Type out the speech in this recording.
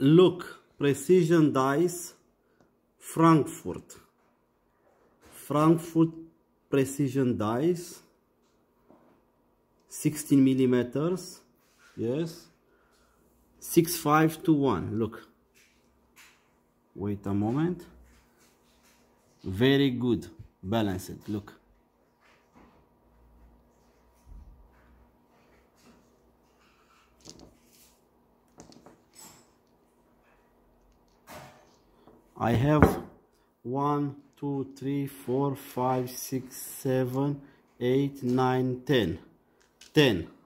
Look, Precision Dice, Frankfurt. Frankfurt Precision Dice, 16 millimeters. Yes, 6521. Look. Wait a moment. Very good. Balanced. Look. I have 1, 2, 3, 4, 5, 6, 7, 8, 9, 10. 10.